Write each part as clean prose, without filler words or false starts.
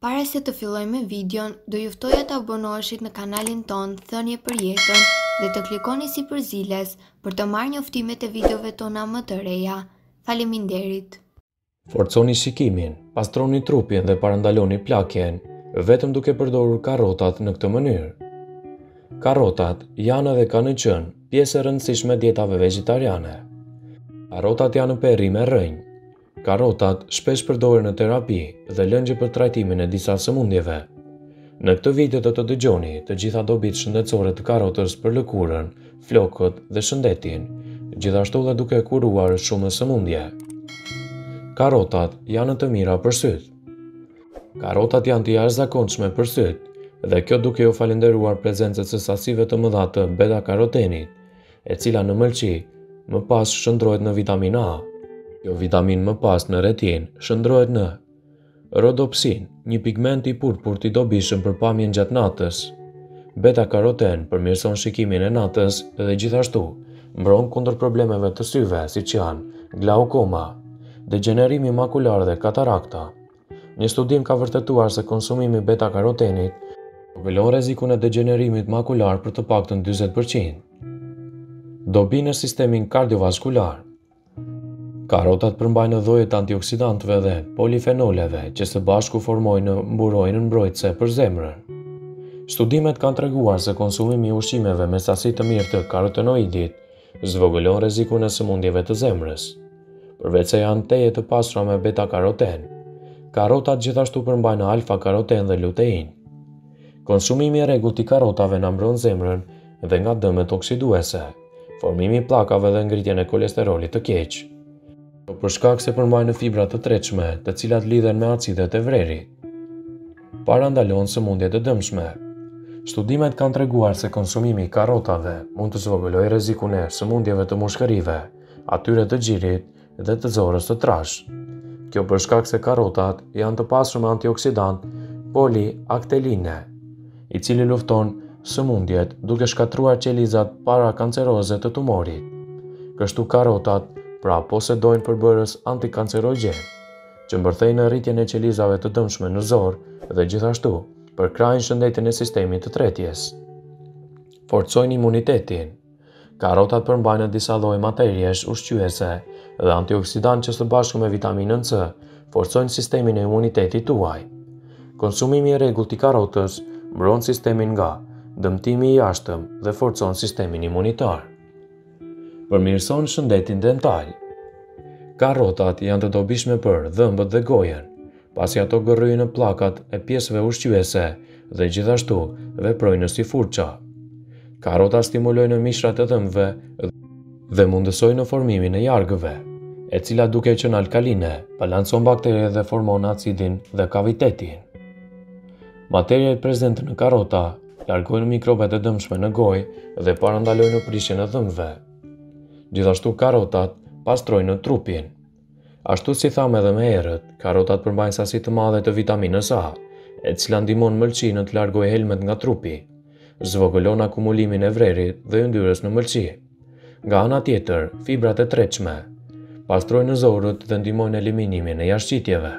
Para se të fillojmë me videon, do ju ftoja të abonoheshit në kanalin ton Thënie për Jetën dhe të klikoni sipër ziles për të marrë njoftimet e videove tona më të reja. Faleminderit. Forconi shikimin, pastroni trupin dhe parandaloni plakjen, vetëm duke përdorur karrotat në këtë mënyrë. Karrotat janë dhe kanë qenë pjesë e rëndësishme dietave vegetariane. Karrotat janë perime rrënjë. Karrotat shpesh përdoren në terapi dhe lëngje për trajtimin e disa sëmundjeve. Në këtë video do të dëgjoni të gjitha dobit shëndetësore të karrotës për lëkurën, flokët dhe shëndetin, gjithashtu dhe duke kuruar shumë sëmundje. Karrotat janë të mira për syt. Karrotat janë të jashtëzakonshme për syt, dhe kjo duke u falenderuar prezencës së sasive të mëdha të beta-karotenit, e cila në mëlçi më pas shndrohet në vitaminë A. Kjo vitamin më pas në retin shndrohet në rodopsin, një pigment i purpurt i dobishëm për pamjen gjatë natës. Beta-karoten përmirëson shikimin e natës dhe gjithashtu mbron kundër problemeve të syve siç janë glaukoma, degenerimi makular dhe katarakta. Një studim ka vërtetuar se konsumimi beta-karotenit shpërndan rrezikun e degenerimit makular për të paktën 40%. Dobi në sistemin kardiovaskular. Karrotat përmbajnë llojet antioksidantëve dhe polifenoleve që së bashku formojnë mburojnë mbrojtëse për zemrën. Studimet kanë treguar se konsumimi i ushqimeve me sasi të mirë të karotenoidit zvogëlon rrezikun e sëmundjeve të zemrës. Përveç se janë teje të pasura me beta-karoten, karrotat gjithashtu përmbajnë alfa-karoten dhe lutein. Konsumimi i rregullt i karrotave na mbron zemrën dhe nga dëmet oksiduese, formimi i pllakave dhe ngritjen e kolesterolit të keq. Për shkak se përmbajnë fibra të tretshme, të cilat lidhen me acidet e vrerit. Parandalon sëmundje të dëmshme. Studimet kanë treguar se konsumimi i karrotave mund të zvogëlojë rrezikun e sëmundjeve të mushkërive, atyre të gjirit dhe të zorës të trash. Kjo për shkak se karrotat janë të pasur me antioksidant poliakteline, i cili lufton sëmundjet duke shkatruar qelizat parakanceroze të tumorit. Kështu karrotat posedojnë përbërës antikancerogjen, që mbërthejnë rritjen e qelizave të dëmshme në zor dhe gjithashtu përkrajnë shëndetin e sistemit të tretjes. Forcojnë imunitetin. Karrotat përmbajnë disa lloje materiesh ushqyese dhe antioksidant që së bashku me vitaminën C forcojnë sistemin e imunitetit tuaj. Konsumimi i rregullt i karrotës mbron sistemin nga dëmtimi i jashtëm dhe forcon sistemin imunitar. Përmirëson shëndetin dental. Karrotat janë të dobishme për dhëmbët dhe gojen, pasi ato gërryjnë pllakat e pjesëve ushqyese dhe gjithashtu veprojnë si furça. Karrotat stimulojnë mishrat e dhëmbëve dhe mundësojnë formimin e jargëve, e cila duke qenë alkaline, balancon bakteriet dhe formon acidin dhe kavitetin. Materiet prezente në karrota largojnë mikrobet e dëmshme në gojë dhe parandalojnë prishjen e dhëmbëve. Gjithashtu karrotat pastrojnë trupin. Ashtu si thamë edhe më herët, karrotat përmbajnë sasi të madhe të vitaminës A, e cila ndihmon mëlçinë të largojë helmet nga trupi, zvogëlon akumulimin e vrerit dhe yndyrës në mëlçi. Nga ana tjetër, fibrat e tretshme pastrojnë zorët dhe ndihmojnë eliminimin e jashtëqitjeve.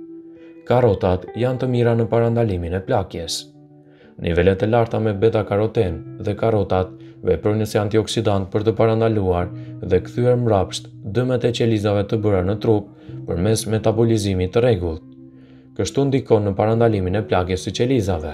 Karrotat janë të mira në parandalimin e plakjes. Nivelet e larta me beta-karoten dhe karrotat veprojnë si antioksidant për të parandaluar dhe kthyer mbrapsht dëmet e qelizave të bëra në trup përmes metabolizimit të rregullt. Kështu ndikon në parandalimin e plagjes së qelizave.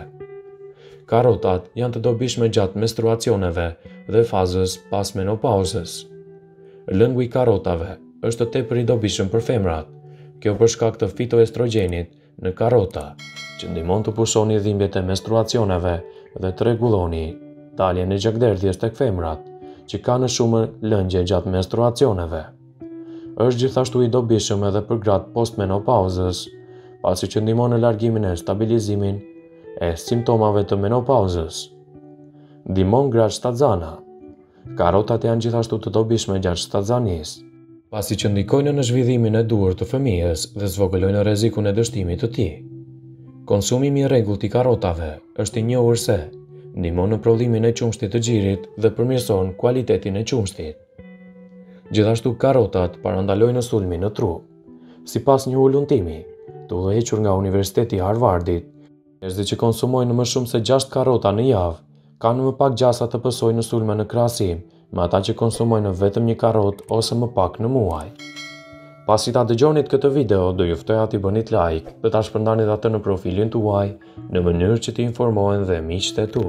Karrotat janë të dobishme gjatë menstruacioneve dhe fazës pas menopauzës. Lëngu i karrotave është tepër i dobishëm për femrat, kjo për shkak të fitoestrogenit në karrota, që ndihmon të pushoni dhimbjet e menstruacioneve dhe të rregulloni daljen e gjakderdhjes tek femrat, që kanë shumë lëngje gjatë menstruacioneve. Është gjithashtu i dobishëm edhe për gratë postmenopauzës, pasi që ndihmon në largimin e stabilizimin e simptomave të menopauzës. Ndihmon gratë shtatzana. Karrotat janë gjithashtu të dobishme gjatë shtatzanisë, pasi që ndikojnë në zhvillimin e duhur të fëmijës dhe zvogëlojnë rrezikun e dështimit të tij. Konsumimi i rregullt i karrotave është i njohur se ndihmon në prodhimin e qumshtit të gjirit dhe përmirëson kualitetin e qumshtit. Gjithashtu karrotat parandalojnë sulmin në trup. Sipas një ulëntimi, të udhëhequr nga Universiteti i Harvardit, njerëzit që konsumojnë më shumë se 6 karrota në javë kanë më pak gjasa të pësojnë në sulme në krahasim me ata që konsumojnë vetëm 1 karrotë ose më pak në muaj. Pasi ta dëgjonit këtë video, do ju ftoja t'i bënit like dhe ta shpërndanit atë në profilin tuaj në mënyrë që t'i informohen dhe miqtë e tu.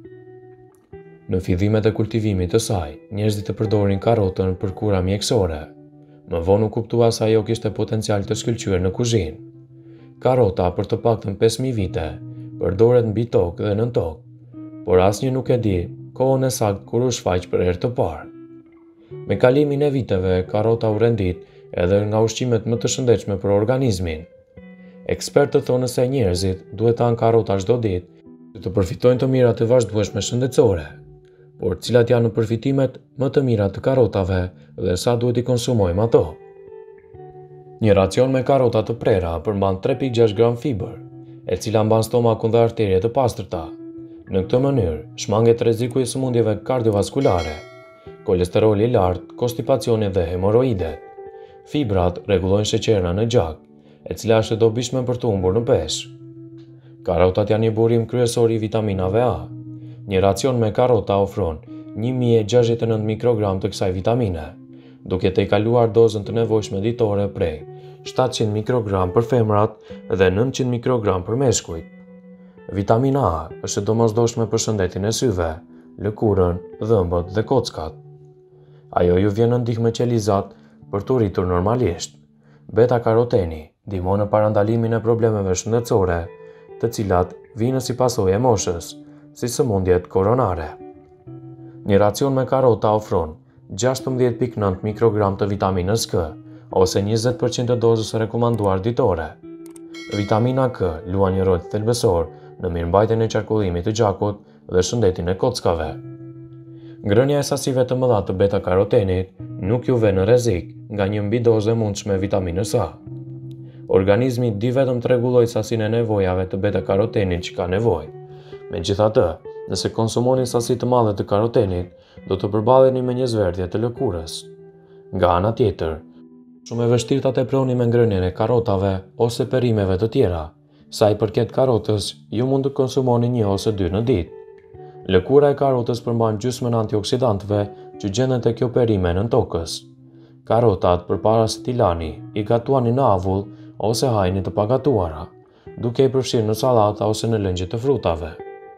Në fillimet e kultivimit të saj, njerëzit e përdorin karrotën për kura mjekësore. Më vonë u kuptua se ajo kishte potencial të shkëlqyer në kuzhinë. Karrota për të paktën 5000 vite përdoret mbi tokë dhe nën tokë, por asnjë nuk e di kohën e saktë kur u shfaq për herë të parë. Me kalimin e viteve, karrota u rendit edhe nga ushqimet më të shëndetshme për organizmin. Ekspertët thonë se njerëzit duhet të hanë karrota çdo ditë që të përfitojnë të mirat e vazhdueshme shëndetësore. Por cilat janë përfitimet më të mira të karrotave dhe sa duhet i konsumojmë ato? Një racion me karrota të prera përmban 3.6 gram fiber, e cila mban stomakun dhe arteriet të pastërta. Në këtë mënyrë, shmanget rreziku i sëmundjeve kardiovaskulare, kolesteroli i lartë, konstipacioni dhe hemoroidet. Fibrat rregullojnë sheqerna në gjak, e cila është e dobishme për të humbur në peshë. Karrotat janë një burim kryesor i vitaminave A. Një racion me karrota ofron 1069 mikrogram të kësaj vitamine, duke të i kaluar dozën të nevojshme ditore prej 700 mikrogram për femrat dhe 900 mikrogram për meshkujt. Vitamina A është e domosdoshme për shëndetin e syve, lëkurën, dhëmbët dhe kockat. Ajo ju vjen në ndihmë qelizat për të rritur normalisht. Beta-karoteni ndihmon në parandalimin e problemeve shëndetësore, të cilat vinë si pasojë e moshës, si sëmundjet koronare. Një racion me karrota ofron 16.9 mikrogram të vitaminës K, ose 20% të dozës rekomanduar ditore. Vitamina K luan një rol thelbësor në mirëmbajtjen e qarkullimit të gjakut dhe shëndetin e kockave. Ngrënia e sasive të mëdha të beta-karotenit nuk ju vjen në rrezik nga një mbidozë e mundshme e vitaminës A. Organizmi di vetëm të rregullojë sasinë e nevojave të beta-karotenit që ka nevojë. Megjithatë, nëse konsumoni sasi të madhe të karotenit, do të përballeni me një zverdhje të lëkurës. Nga ana tjetër, shumë e vështirë ta teproni me ngrënien e karrotave ose perimeve të tjera. Sa i përket karrotës, ju mund të konsumoni 1 ose 2 në ditë. Lëkura e karrotës përmban gjysmën antioksidantëve që gjenden te kjo perime nën tokës. Karrotat përpara se t'i lani, i gatuani në avull ose hajni të pagatuara, duke i përfshirë në sallata ose në lëngje të frutave.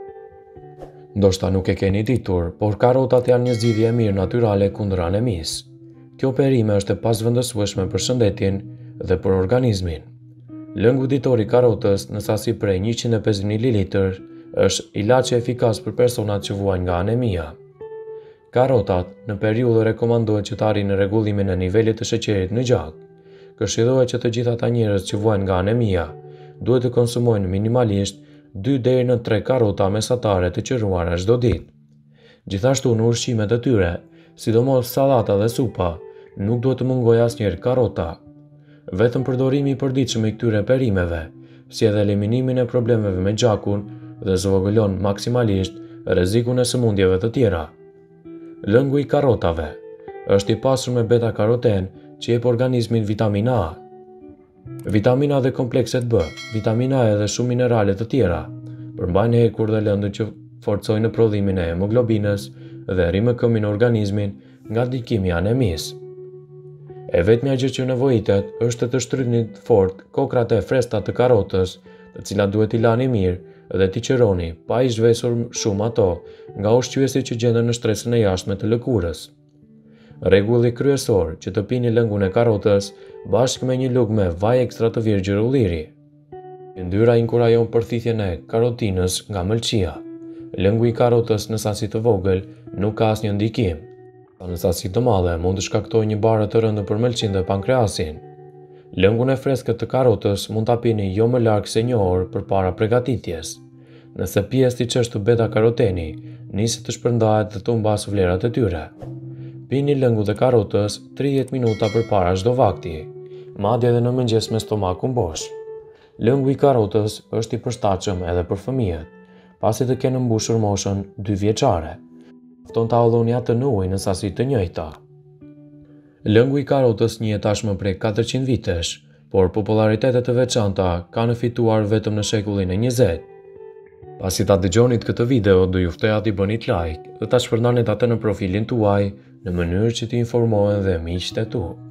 Ndoshta nuk e keni ditur, por karrotat janë një zgjidhje e mirë natyrale kundër anemisë. Kjo perime është e pasvendësueshme për shëndetin dhe për organizmin. Lëngu ditor i karrotës në sasi prej 150 ml është ilaç efikas për personat që vuajnë nga anemia. Karrotat në periudhë rekomandohet që të arrijnë rregullimin e nivelit të sheqerit në gjak. Këshillohet që të gjithë ata njerëz që vuajnë nga anemia duhet të konsumojnë minimalisht 2 deri në 3 karrota mesatare të qëruara çdo ditë. Gjithashtu në ushqimet e tyre, sidomos sallata dhe supa, nuk duhet të mungojë asnjëherë karrota. Vetëm përdorimi i përditshëm i këtyre perimeve sjell eliminimin e problemeve me gjakun dhe zvogëlon maksimalisht rrezikun e sëmundjeve të tjera. Lëngu i karrotave është i pasur me beta-karoten që jep organizmit vitamina A. Vitamina dhe komplekset B, vitamina E dhe shumë minerale të tjera përmbajnë hekur dhe lëndë që forcojnë në prodhimin e hemoglobinës dhe rrimëkëmin e organizmin nga ndikimi i anemisë. E vetmja gjë që nevojitet është të shtrydhni fort kokrat e freskëta të karrotës, të cilat duhet i lani mirë dhe t'i qëroni pa i zhvesur shumë ato nga ushqyesit që gjenden në shtresën e jashtme të lëkurës. Rregulli kryesor që të pini lëngun e karrotës bashkë me një lugë me vaj ekstra të virgjër ulliri. Yndyrra inkurajon përthithjen e karotinës nga mëlçia. Lëngu i karrotës në sasi të vogël nuk ka asnjë ndikim. Në sasi të madhe mund të shkaktojë një barë të rëndë për mëlçin dhe pankreasin. Lëngun e freskët të karrotës mund ta pini jo më larg se 1 orë përpara përgatitjes. Nëse pjesë i çështë beta-karoteni nisi të shpërndahet dhe të humbas vlerat e tyre. Pini lëngu dhe karrotës 30 minuta përpara çdo vakti, madje edhe në mëngjes me stomakun bosh. Lëngu i karrotës është i përshtatshëm edhe për fëmijët, pasi të kenë mbushur moshën 2 vjeçare. Mjafton ta holloni atë në ujë në sasi të njëjta. Lëngu i karrotës njihet tashmë prej 400 vitesh, por popularitetet të veçanta kanë fituar vetëm në shekullin e 20. Pasi ta dëgjonit këtë video, do ju ftoj t'i bënit like dhe ta shpërndanit atë në profilin tuaj në mënyrë që t'i informohen dhe miqtë e tu.